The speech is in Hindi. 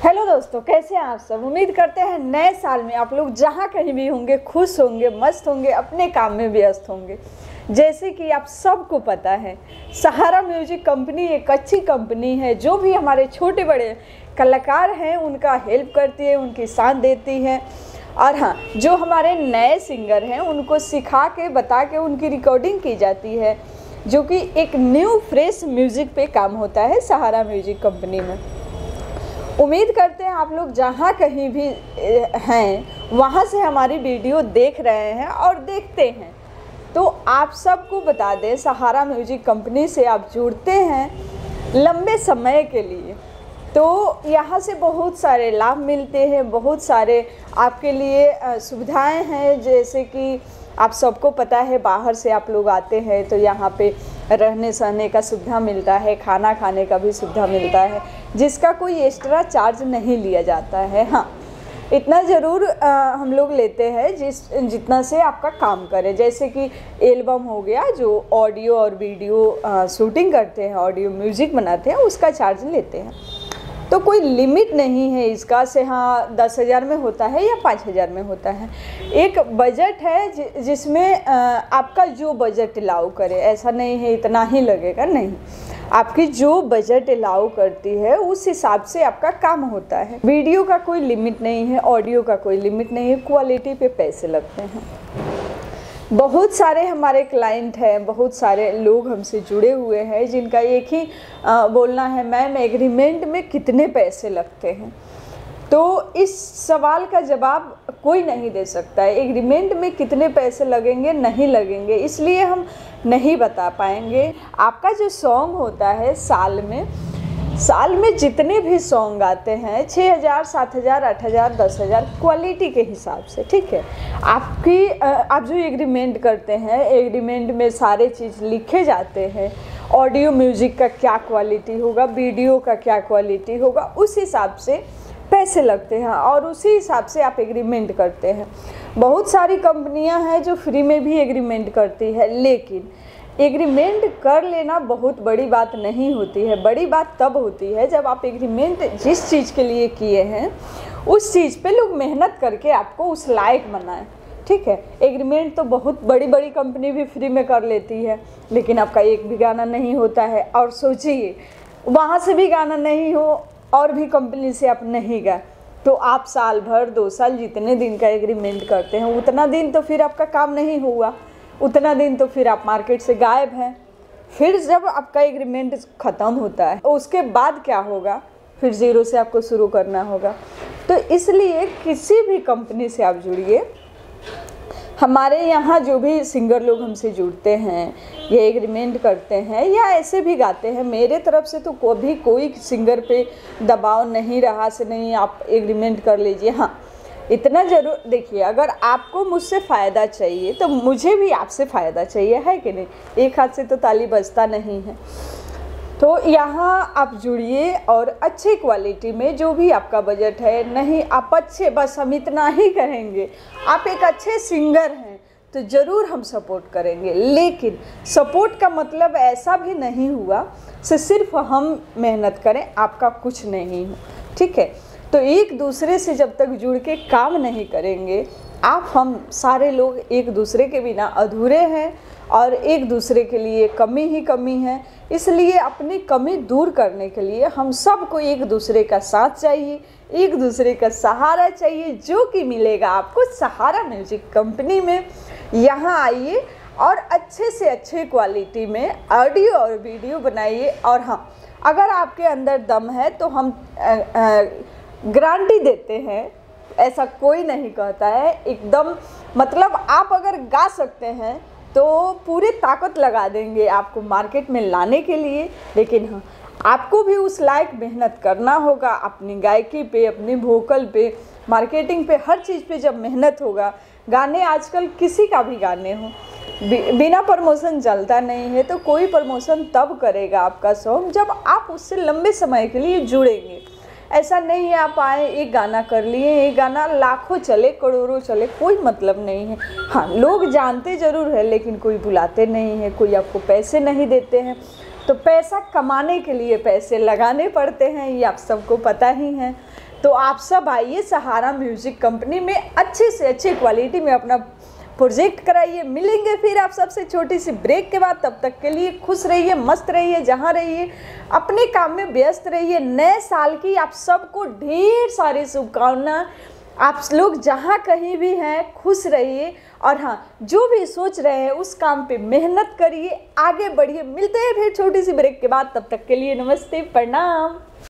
हेलो दोस्तों, कैसे हैं आप सब। उम्मीद करते हैं नए साल में आप लोग जहाँ कहीं भी होंगे खुश होंगे, मस्त होंगे, अपने काम में व्यस्त होंगे। जैसे कि आप सबको पता है, सहारा म्यूजिक कंपनी एक अच्छी कंपनी है जो भी हमारे छोटे बड़े कलाकार हैं उनका हेल्प करती है, उनकी साथ देती है। और हाँ, जो हमारे नए सिंगर हैं उनको सिखा के बता के उनकी रिकॉर्डिंग की जाती है, जो कि एक न्यू फ्रेश म्यूज़िक पे काम होता है सहारा म्यूजिक कंपनी में। उम्मीद करते हैं आप लोग जहाँ कहीं भी हैं वहाँ से हमारी वीडियो देख रहे हैं और देखते हैं। तो आप सबको बता दें, सहारा म्यूजिक कंपनी से आप जुड़ते हैं लंबे समय के लिए, तो यहाँ से बहुत सारे लाभ मिलते हैं, बहुत सारे आपके लिए सुविधाएं हैं। जैसे कि आप सबको पता है, बाहर से आप लोग आते हैं तो यहाँ पे रहने सहने का सुविधा मिलता है, खाना खाने का भी सुविधा मिलता है, जिसका कोई एक्स्ट्रा चार्ज नहीं लिया जाता है। हाँ, इतना ज़रूर हम लोग लेते हैं जितना से आपका काम करे। जैसे कि एल्बम हो गया, जो ऑडियो और वीडियो शूटिंग करते हैं, ऑडियो म्यूज़िक बनाते हैं, उसका चार्ज लेते हैं। तो कोई लिमिट नहीं है इसका से हाँ 10,000 में होता है या 5,000 में होता है। एक बजट है जिसमें आपका जो बजट अलाउ करे, ऐसा नहीं है इतना ही लगेगा, नहीं, आपकी जो बजट अलाउ करती है उस हिसाब से आपका काम होता है। वीडियो का कोई लिमिट नहीं है, ऑडियो का कोई लिमिट नहीं है, क्वालिटी पे पैसे लगते हैं। बहुत सारे हमारे क्लाइंट हैं, बहुत सारे लोग हमसे जुड़े हुए हैं जिनका एक ही बोलना है, मैम एग्रीमेंट में कितने पैसे लगते हैं। तो इस सवाल का जवाब कोई नहीं दे सकता है, एग्रीमेंट में कितने पैसे लगेंगे नहीं लगेंगे, इसलिए हम नहीं बता पाएंगे। आपका जो सॉन्ग होता है साल में जितने भी सॉन्ग आते हैं 6,000, 7,000, 8,000, 10,000 क्वालिटी के हिसाब से, ठीक है। आप जो एग्रीमेंट करते हैं, एग्रीमेंट में सारे चीज़ लिखे जाते हैं, ऑडियो म्यूज़िक का क्या क्वालिटी होगा, वीडियो का क्या क्वालिटी होगा, उस हिसाब से पैसे लगते हैं और उसी हिसाब से आप एग्रीमेंट करते हैं। बहुत सारी कंपनियां हैं जो फ्री में भी एग्रीमेंट करती है, लेकिन एग्रीमेंट कर लेना बहुत बड़ी बात नहीं होती है। बड़ी बात तब होती है जब आप एग्रीमेंट जिस चीज़ के लिए किए हैं उस चीज़ पे लोग मेहनत करके आपको उस लायक बनाएं, ठीक है। एग्रीमेंट तो बहुत बड़ी बड़ी कंपनी भी फ्री में कर लेती है, लेकिन आपका एक भी गाना नहीं होता है। और सोचिए, वहाँ से भी गाना नहीं हो और भी कंपनी से आप नहीं गए, तो आप साल भर 2 साल जितने दिन का एग्रीमेंट करते हैं उतना दिन तो फिर आपका काम नहीं हुआ, उतना दिन तो फिर आप मार्केट से गायब हैं। फिर जब आपका एग्रीमेंट ख़त्म होता है उसके बाद क्या होगा, फिर ज़ीरो से आपको शुरू करना होगा। तो इसलिए किसी भी कंपनी से आप जुड़िए। हमारे यहाँ जो भी सिंगर लोग हमसे जुड़ते हैं या एग्रीमेंट करते हैं या ऐसे भी गाते हैं, मेरे तरफ से तो कभी कोई सिंगर पे दबाव नहीं रहा से नहीं आप एग्रीमेंट कर लीजिए। हाँ, इतना ज़रूर देखिए, अगर आपको मुझसे फ़ायदा चाहिए तो मुझे भी आपसे फ़ायदा चाहिए, है कि नहीं। एक हाथ से तो ताली बजता नहीं है। तो यहाँ आप जुड़िए और अच्छे क्वालिटी में, जो भी आपका बजट है, नहीं आप अच्छे, बस हम इतना ही कहेंगे, आप एक अच्छे सिंगर हैं तो ज़रूर हम सपोर्ट करेंगे। लेकिन सपोर्ट का मतलब ऐसा भी नहीं हुआ कि सिर्फ हम मेहनत करें, आपका कुछ नहीं हो, ठीक है। तो एक दूसरे से जब तक जुड़ के काम नहीं करेंगे, हम सारे लोग एक दूसरे के बिना अधूरे हैं और एक दूसरे के लिए कमी ही कमी है। इसलिए अपनी कमी दूर करने के लिए हम सबको एक दूसरे का साथ चाहिए, एक दूसरे का सहारा चाहिए, जो कि मिलेगा आपको सहारा म्यूजिक कंपनी में। यहाँ आइए और अच्छे से अच्छे क्वालिटी में ऑडियो और वीडियो बनाइए। और हाँ, अगर आपके अंदर दम है तो हम गारंटी देते हैं, ऐसा कोई नहीं कहता है एकदम, मतलब आप अगर गा सकते हैं तो पूरी ताकत लगा देंगे आपको मार्केट में लाने के लिए। लेकिन हाँ, आपको भी उस लायक मेहनत करना होगा, अपनी गायकी पे, अपनी वोकल पे, मार्केटिंग पे, हर चीज़ पे जब मेहनत होगा। गाने आजकल किसी का भी गाने हो, बिना प्रमोशन चलता नहीं है। तो कोई प्रमोशन तब करेगा आपका सॉन्ग जब आप उससे लंबे समय के लिए जुड़ेंगे। ऐसा नहीं है आप आए एक गाना कर लिए, एक गाना लाखों चले करोड़ों चले, कोई मतलब नहीं है। हाँ, लोग जानते ज़रूर है लेकिन कोई बुलाते नहीं है, कोई आपको पैसे नहीं देते हैं। तो पैसा कमाने के लिए पैसे लगाने पड़ते हैं, ये आप सबको पता ही है। तो आप सब आइए सहारा म्यूजिक कंपनी में अच्छे से अच्छी क्वालिटी में अपना प्रोजेक्ट कराइए। मिलेंगे फिर आप सबसे छोटी सी ब्रेक के बाद। तब तक के लिए खुश रहिए, मस्त रहिए, जहाँ रहिए अपने काम में व्यस्त रहिए। नए साल की आप सबको ढेर सारी शुभकामनाएं। आप लोग जहाँ कहीं भी हैं खुश रहिए, और हाँ, जो भी सोच रहे हैं उस काम पे मेहनत करिए, आगे बढ़िए। मिलते हैं फिर छोटी सी ब्रेक के बाद। तब तक के लिए नमस्ते, प्रणाम।